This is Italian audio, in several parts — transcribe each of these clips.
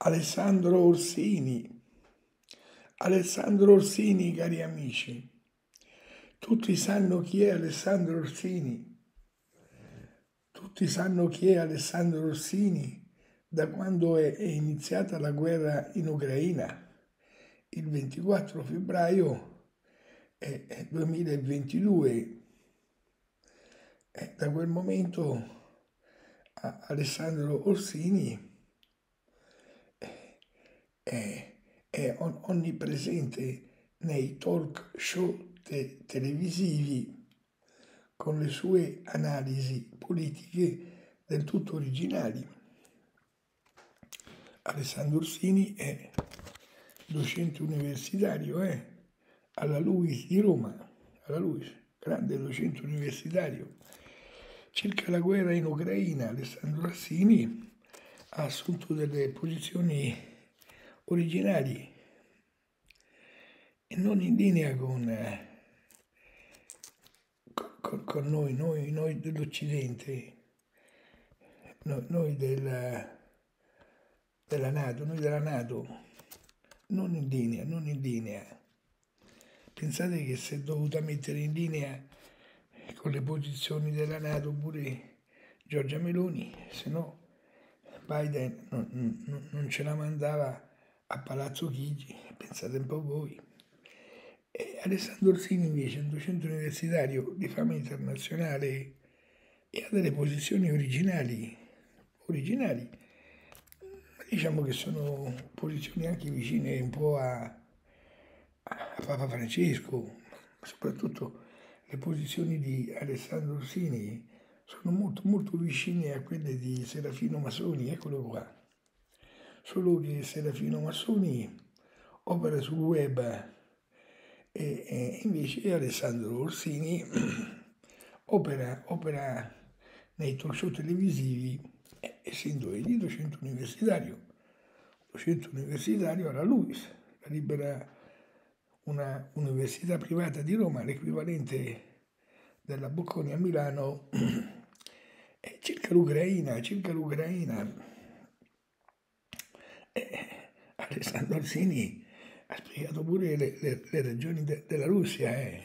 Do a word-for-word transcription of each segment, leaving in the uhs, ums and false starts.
Alessandro Orsini. Alessandro Orsini, cari amici. Tutti sanno chi è Alessandro Orsini. Tutti sanno chi è Alessandro Orsini da quando è, è iniziata la guerra in Ucraina, il ventiquattro febbraio duemilaventidue. E da quel momento Alessandro Orsini è, è onnipresente nei talk show te- televisivi con le sue analisi politiche del tutto originali. Alessandro Orsini è docente universitario eh, alla LUISS di Roma, alla LUISS, grande docente universitario. Circa la guerra in Ucraina, Alessandro Orsini ha assunto delle posizioni originali e non in linea con, eh, con, con noi, noi, noi dell'Occidente, noi, noi del, della Nato, noi della Nato, non in linea, non in linea. Pensate che si è dovuta mettere in linea con le posizioni della Nato pure Giorgia Meloni, se no Biden non, non, non ce la mandava a Palazzo Chigi, pensate un po' voi. E Alessandro Orsini invece è un docente universitario di fama internazionale e ha delle posizioni originali, originali, diciamo che sono posizioni anche vicine un po' a, a Papa Francesco, soprattutto le posizioni di Alessandro Orsini sono molto molto vicine a quelle di Serafino Masoni, eccolo qua. Solo che Serafino Masoni opera sul web e, e invece Alessandro Orsini opera, opera nei talk show televisivi, essendo egli docente universitario, docente universitario alla LUISS, la libera una università privata di Roma, l'equivalente della Bocconi a Milano, e circa l'Ucraina, circa l'Ucraina. Eh, Alessandro Orsini ha spiegato pure le, le, le ragioni de, della Russia. Eh.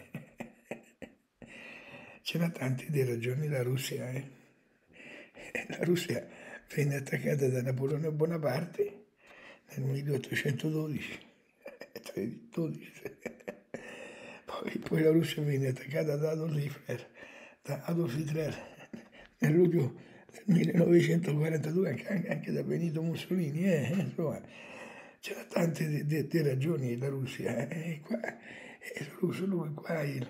C'erano tante di ragioni della Russia. Eh. La Russia venne attaccata da Napoleone Bonaparte nel milleottocentododici. dodici. Poi, poi la Russia venne attaccata da Adolf Hitler, da Adolf Hitler nel luglio del millenovecentoquarantadue, anche, anche da Benito Mussolini. Eh, insomma, c'erano tante de, de, de ragioni della Russia. Eh, qua, eh, solo, solo che qua, il,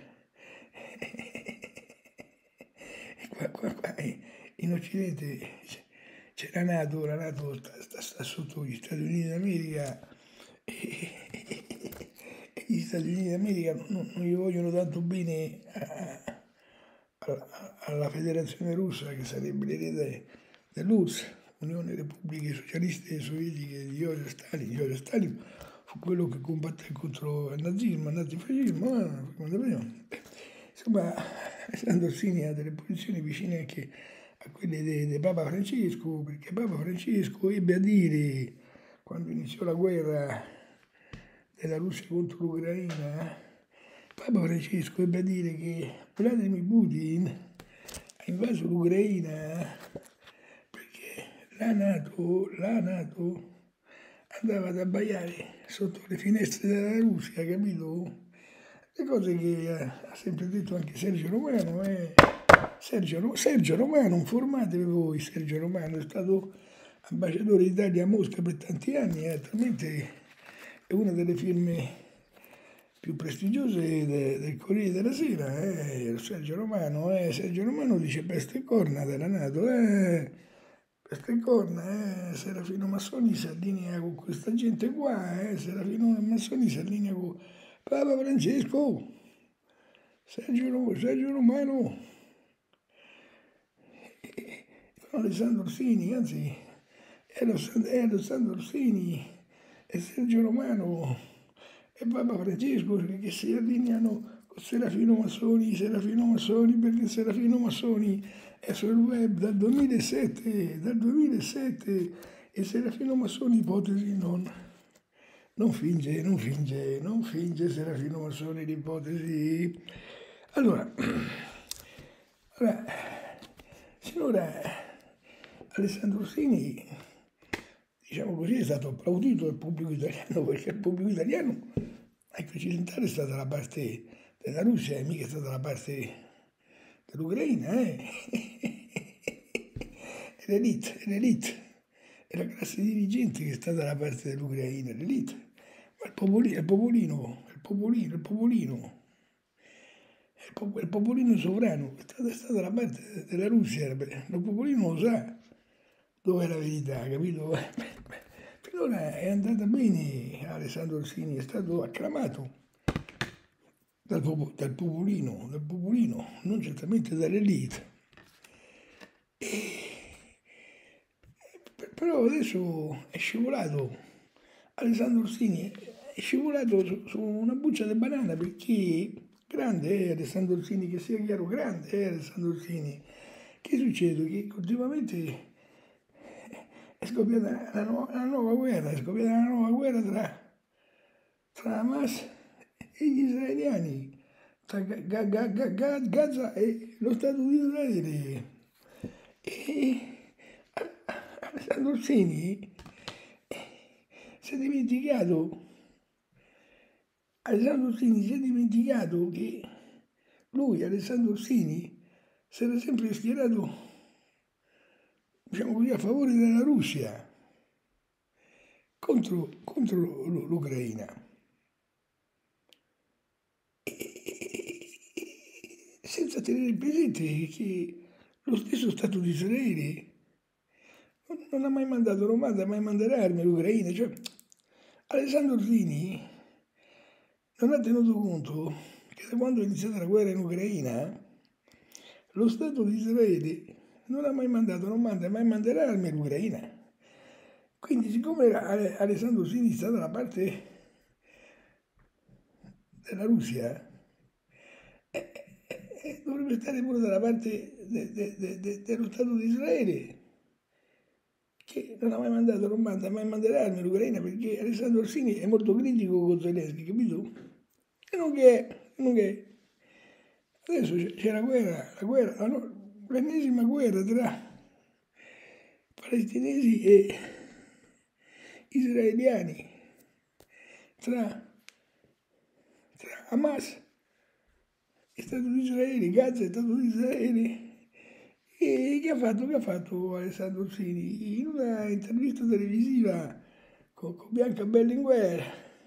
eh, qua, qua, qua in Occidente c'è la NATO, la NATO sta, sta, sta sotto gli Stati Uniti d'America e, e gli Stati Uniti d'America non, non gli vogliono tanto bene a, a, alla Federazione Russa, che sarebbe l'erede dell'U R S S, Unione Repubbliche Socialiste Sovietiche di Joseph Stalin. Joseph Stalin fu quello che combatté contro il nazismo, il nazifascismo, eh, insomma, Alessandro Orsini ha delle posizioni vicine anche a quelle di Papa Francesco, perché Papa Francesco ebbe a dire, quando iniziò la guerra della Russia contro l'Ucraina, Papa Francesco ebbe a dire che Vladimir Putin ha invaso l'Ucraina perché la NATO, la NATO andava ad abbaiare sotto le finestre della Russia, capito? Le cose che ha sempre detto anche Sergio Romano. Eh. Sergio, Sergio Romano, informatevi voi, Sergio Romano è stato ambasciatore d'Italia a Mosca per tanti anni, eh. Attualmente è una delle firme più prestigiose de, del Corriere della Sera. Eh. Sergio Romano, eh. Sergio Romano dice peste e corna della NATO, eh. Peste e corna, eh. Serafino Massoni si allinea con questa gente qua, eh. Serafino Massoni si allinea con Papa Francesco, Sergio, Sergio Romano, e con Alessandro Orsini, anzi è Alessandro Orsini e Sergio Romano e Papa Francesco che si allineano con Serafino Massoni, Serafino Massoni, perché Serafino Massoni è sul web dal duemilasette, dal duemilasette e Serafino Massoni ipotesi non, non finge, non finge, non finge Serafino Massoni l'ipotesi. Allora, allora, sinora Alessandro Orsini, diciamo così, è stato applaudito dal pubblico italiano, perché il pubblico italiano, anche occidentale, è stata dalla parte della Russia, e mica è stata dalla parte dell'Ucraina, eh? È l'elite, è l'elite, è la classe dirigente che è stata dalla parte dell'Ucraina, l'elite. Ma il popolino, il popolino, il popolino, il popolino, il, pop- il popolino sovrano è stata, è stata dalla parte della Russia, il popolino lo sa dove è la verità, capito? Finora è andata bene Alessandro Orsini, è stato acclamato dal, pop- dal popolino, dal popolino, non certamente dall'elite. Però adesso è scivolato, Alessandro Orsini è scivolato su, su una buccia di banana, perché grande è Alessandro Orsini, che sia chiaro, grande è Alessandro Orsini. Che succede? Che continuamente è scoppiata una nuova, una nuova guerra, è scoppiata una nuova guerra tra, tra Hamas e gli israeliani, tra Ga- Ga- Ga- Ga- Gaza e lo Stato di Israele. E Alessandro Orsini si è dimenticato, Alessandro Orsini si è dimenticato che lui, Alessandro Orsini, si era sempre schierato, diciamo così, a favore della Russia contro, contro l'Ucraina. Senza tenere presente che lo stesso Stato di Israele non ha mai mandato, non manda mai mandare armi all'Ucraina. Cioè, Alessandro Orsini non ha tenuto conto che da quando è iniziata la guerra in Ucraina lo Stato di Israele non ha mai mandato, non manda mai mandare armi all'Ucraina. Quindi, siccome Alessandro Orsini sta dalla parte della Russia, eh, eh, dovrebbe stare pure dalla parte de, de, de, de, dello Stato di Israele, che non ha mai mandato, non manda mai mandare armi all'Ucraina, perché Alessandro Orsini è molto critico con Zelensky, capito? E non che è, non che è. Adesso c'è la guerra, la guerra, la no, l'ennesima guerra tra palestinesi e israeliani, tra, tra Hamas e Stato di Israele, Gaza e Stato di Israele. E che ha fatto, che ha fatto Alessandro Orsini? In una intervista televisiva con, con Bianca Berlinguer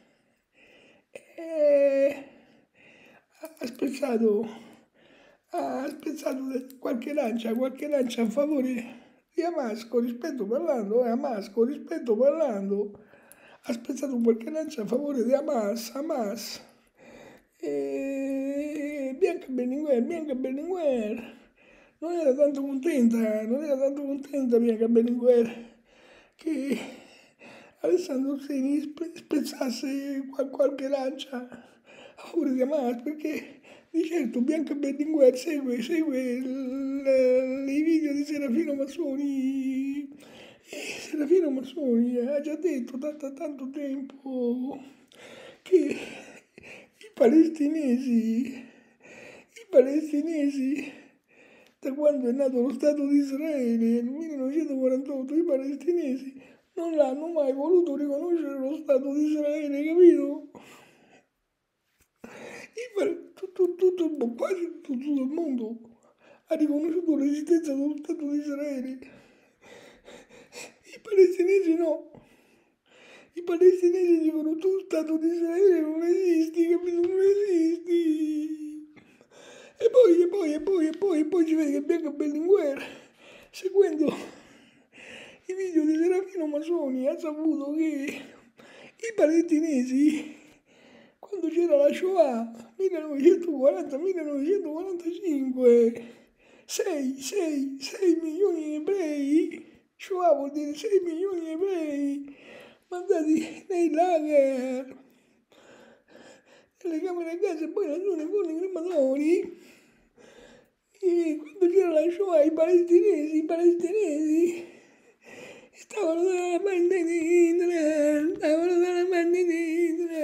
eh, ha spezzato, ha spezzato qualche lancia, qualche lancia a favore di Hamas, con rispetto parlando, eh, Hamas, con rispetto parlando, ha spezzato qualche lancia a favore di Hamas, Hamas. E Bianca Berlinguer, Bianca Berlinguer non era tanto contenta, non era tanto contenta Bianca Berlinguer che Alessandro Orsini spezzasse qualche lancia a favore di Hamas, perché di certo Bianca Berlinguer segue, segue i video di Serafino Massoni, e Serafino Massoni ha già detto da tanto tempo che i palestinesi, i palestinesi, da quando è nato lo Stato di Israele nel millenovecentoquarantotto, i palestinesi non l'hanno mai voluto riconoscere lo Stato di Israele, capito? Tutto, tutto, quasi tutto, tutto il mondo ha riconosciuto l'esistenza dello Stato di Israele. I palestinesi no. I palestinesi dicono tu Stato di Israele non esisti, capito? Non esisti. E poi, e poi, e poi, e poi, e poi ci vede che Bianca Berlinguer, seguendo i video di Serafino Massoni, ha saputo che i palestinesi, quando c'era la Shoah, millenovecentoquaranta millenovecentoquarantacinque, sei, sei, sei milioni di ebrei, Shoah vuol dire sei milioni di ebrei, mandati nei lager, nelle camere a gas e poi laggiù nei forni crematori. E quando c'era la Shoah, i palestinesi, i palestinesi stavano dalla parte di Indra, stavano dalla parte di Indra.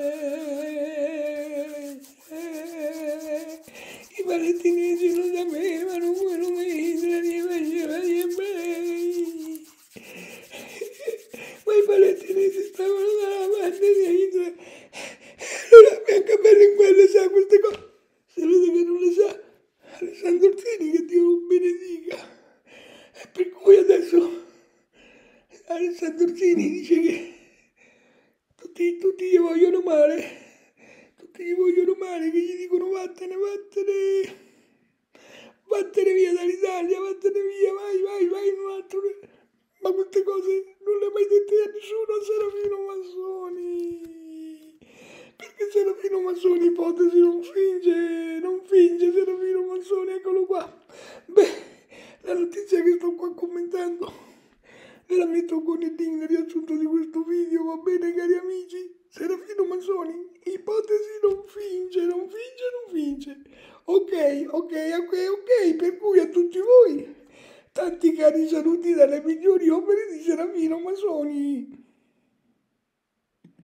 I palestinesi lo sapevano quello che Indra gli faceva agli ebrei. Ma i palestinesi stavano dalla parte di Indra. Allora Biancabella in quelle sa queste cose. Se vede che non le sa, Alessandro Orsini, che Dio lo benedica. E per cui adesso Alessandro Orsini dice che tutti, tutti gli vogliono male, tutti gli vogliono male, che gli dicono vattene, vattene, vattene via dall'Italia, vattene via, vai, vai, vai in un altro... Ma queste cose non le ha mai dette a nessuno a Serafino Massoni. Perché Serafino Massoni ipotesi non finge, non finge Serafino Massoni, eccolo qua. Beh, la notizia che sto qua commentando ve la metto con il link nel riassunto di questo video, va bene cari amici? Serafino Massoni, ipotesi non finge, non finge, non finge. Ok, ok, ok, ok, per cui a tutti voi tanti cari saluti dalle migliori opere di Serafino Massoni.